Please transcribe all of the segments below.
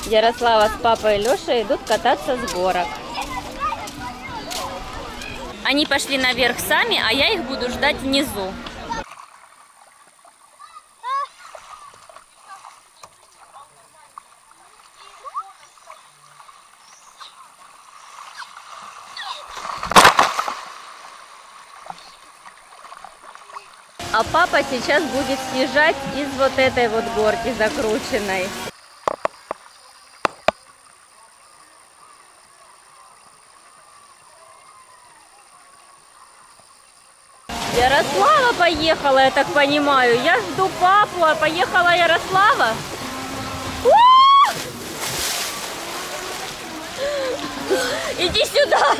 Ярослава с папой и Лешей идут кататься с горок. Они пошли наверх сами, а я их буду ждать внизу. А папа сейчас будет съезжать из вот этой вот горки закрученной. Ярослава поехала, я так понимаю. Я жду папу, а поехала Ярослава. Иди сюда!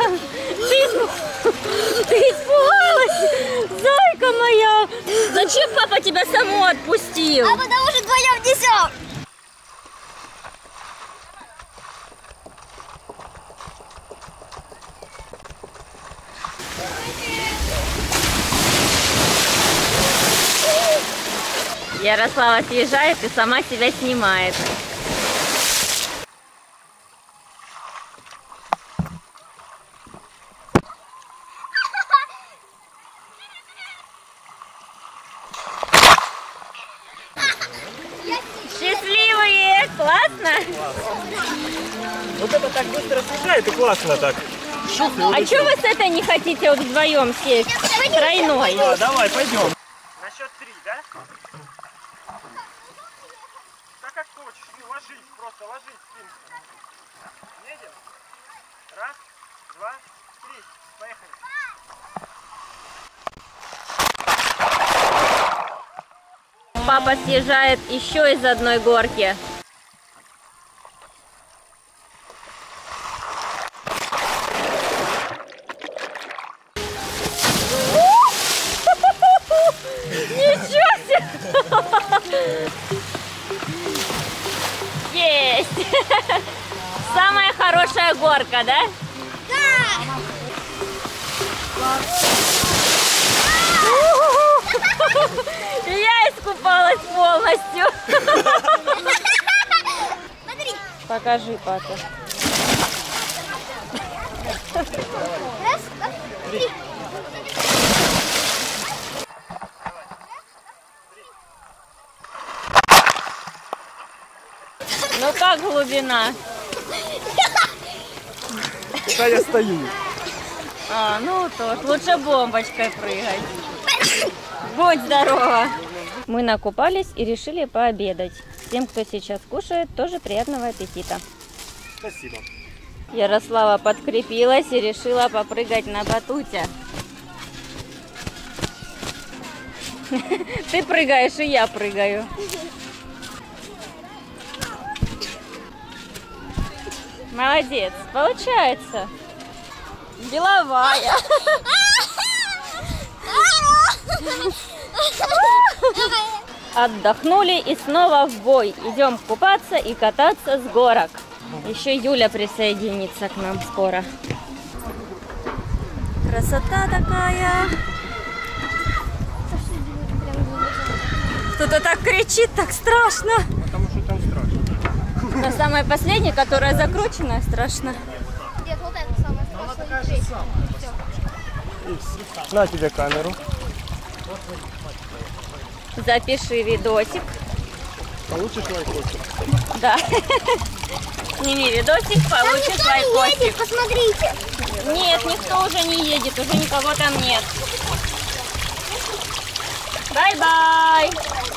Ты испугалась, зайка моя! Зачем папа тебя саму отпустил? А потому что вдвоем несем! Ярослава съезжает и сама себя снимает. Счастливые! Классно? Вот это так быстро съезжает и классно так. А что вы с этой не хотите вот вдвоем сесть? Тройной. Да, давай, пойдем. На счет 3, да? Так как хочешь, ну, ложись, просто ложись спинку. Едем? Раз, два, три. Поехали. Папа съезжает еще из одной горки. Ничего себе! Есть! Самая хорошая горка, да? Да! Я искупалась полностью. Смотри! Покажи, папа. Раз, два, три. Ну как глубина? Пока я стою. А, ну то лучше бомбочкой прыгать. Будь здорова! Мы накупались и решили пообедать. Тем, кто сейчас кушает, тоже приятного аппетита. Спасибо. Ярослава подкрепилась и решила попрыгать на батуте. Ты прыгаешь, и я прыгаю. Молодец, получается. Деловая. Отдохнули и снова в бой. Идем купаться и кататься с горок. Еще Юля присоединится к нам скоро. Красота такая. Кто-то так кричит, так страшно. Потому что там страшно. Но самая последняя, которая закрученная, страшно. Нет, вот это самое страшное. На тебе камеру. Запиши видосик. Получишь лайкосик. Да. Сними видосик, получишь лайкосик. Посмотрите. Нет, никто уже не едет, уже никого там нет. Бай-бай.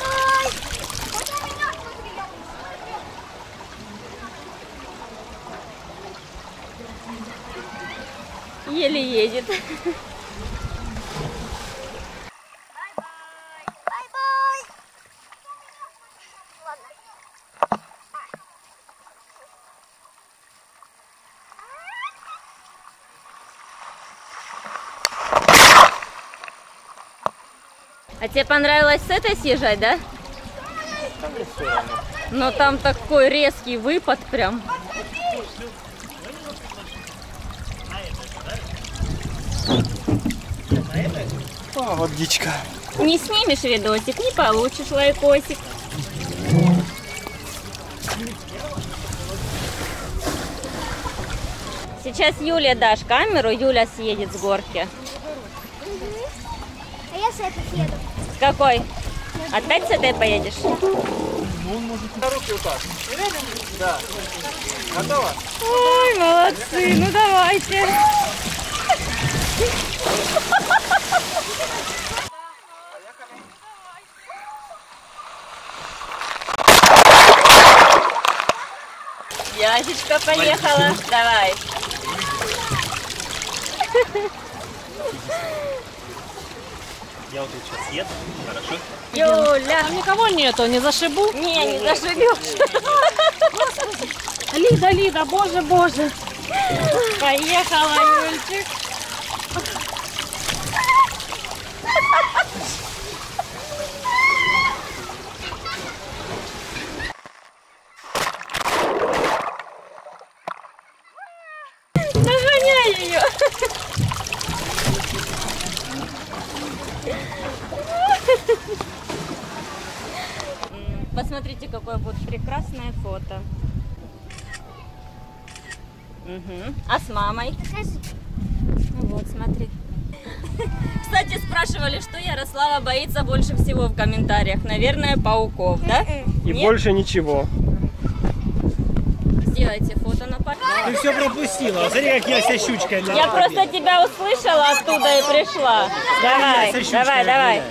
Еле едет. Бай-бай. Ладно. А тебе понравилось с этой съезжать, да? Но там такой резкий выпад прям. О, водичка. Не снимешь видосик, не получишь лайкосик. Сейчас Юле дашь камеру, Юля съедет с горки. А я с этой еду. С какой? Опять с этой поедешь? На руки вот так. Да. Готово? Ой, молодцы, ну давайте. Ясечка поехала. Давай. Я вот сейчас еду. Хорошо. Юля. Там никого нету, не зашибу. Не зашибешь. Лида, Лида, боже, боже. Поехала, Юльчик. Нагоняй ее. Посмотрите, какое будет прекрасное фото. Угу. А с мамой? Вот, смотри. Кстати, спрашивали, что Ярослава боится больше всего в комментариях. Наверное, пауков, да? И Нет? больше ничего. Сделайте фото на память. Ты все пропустила. Смотри, как я вся щучкой. Я просто тебя услышала оттуда и пришла. Давай, давай, давай.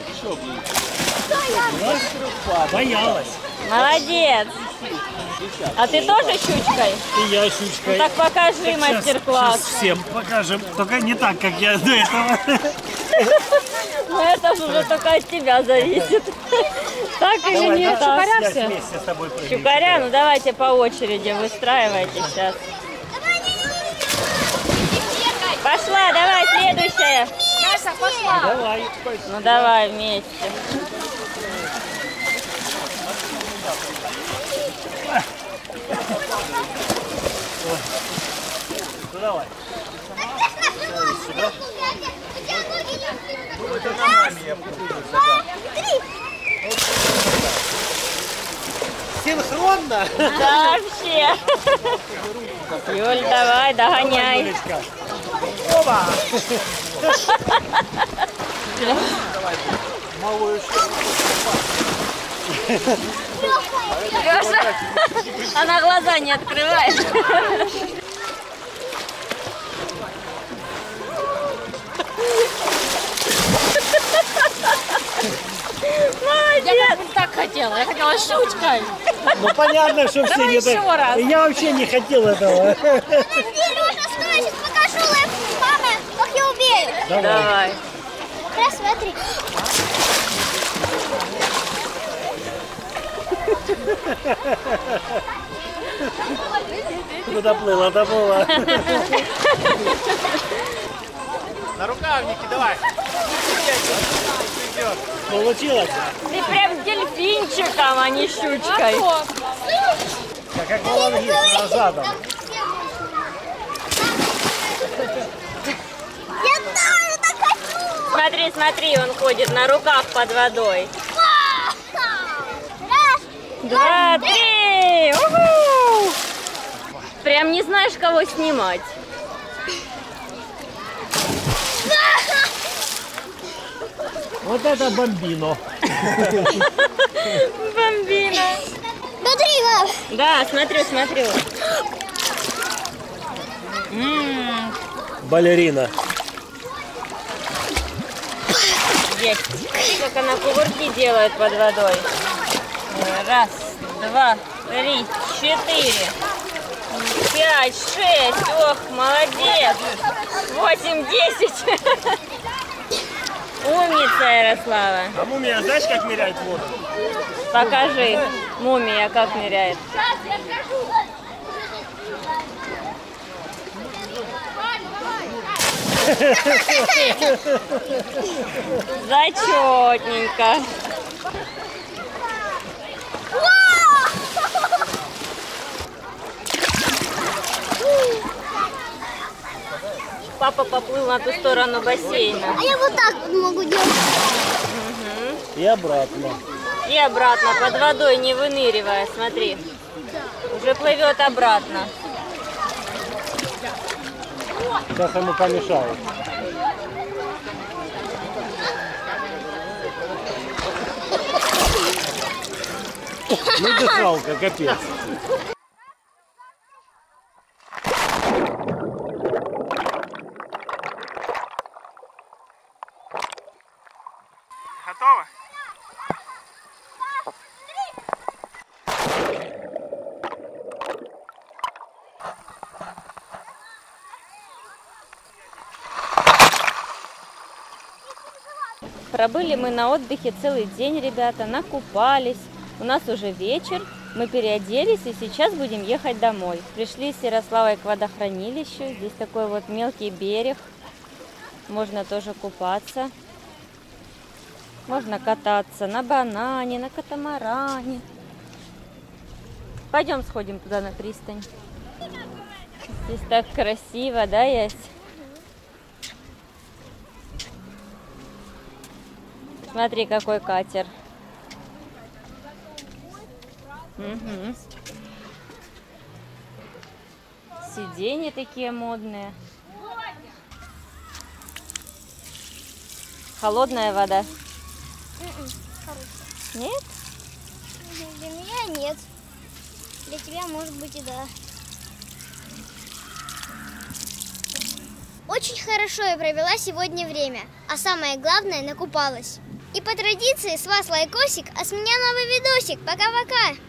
Боялась. Молодец. А ты тоже щучкой? И я щучкой. Ну, так покажи мастер-класс. Всем покажем. Только не так, как я до этого. Ну это же уже только от тебя зависит. Так или не так? Я вместе с тобой прыгну. Щукаря, ну давайте по очереди выстраивайте сейчас. Пошла, давай, следующая. Яша, пошла. Давай. Ну давай вместе. Ну давай. Синхронно? Да, вообще. Юль, давай, догоняй. Оба! Лёша, она глаза не открывает. Я как бы так хотела, я хотела щучкой. Ну понятно, что все не так. еще раз. Я вообще не хотел этого. Леша, стой, сейчас покажу лэп маме, как я умею. Давай. Раз, смотри. Доплыла, доплыла. На рукавники, давай. Получилось? Ты прям с дельфинчиком, а не щучкой. Как аквалангист задом. Я тоже так хочу. Смотри, смотри, он ходит на руках под водой. Раз. 2, 3. Уху! Прям не знаешь, кого снимать. Вот это бомбино. Бомбина. Смотри, мам. Да, смотрю, смотрю. Балерина. Есть. Смотри, как она кувырки делает под водой. Раз, два, три, 4, 5, 6. Ох, молодец. 8, 10. Умница, Ярослава. А мумия, знаешь, как меряет воду? Покажи, мумия как меряет. Зачетненько. Папа поплыл на ту сторону бассейна. А я вот так вот могу делать. И обратно. И обратно, под водой не выныривая, смотри. Уже плывет обратно. Сейчас ему помешают. Ну дыхалка, капец. Готово? Пробыли мы на отдыхе целый день, ребята, накупались. У нас уже вечер, мы переоделись и сейчас будем ехать домой. Пришли с Ярославой к водохранилищу. Здесь такой вот мелкий берег. Можно тоже купаться. Можно кататься на банане, на катамаране. Пойдем сходим туда на пристань. Здесь так красиво, да, Ясь? Смотри, какой катер. Угу. Сиденья такие модные. Холодная вода. Нет? Для меня нет. Для тебя, может быть, и да. Очень хорошо я провела сегодня время, а самое главное, накупалась. И по традиции с вас лайкосик, а с меня новый видосик. Пока-пока!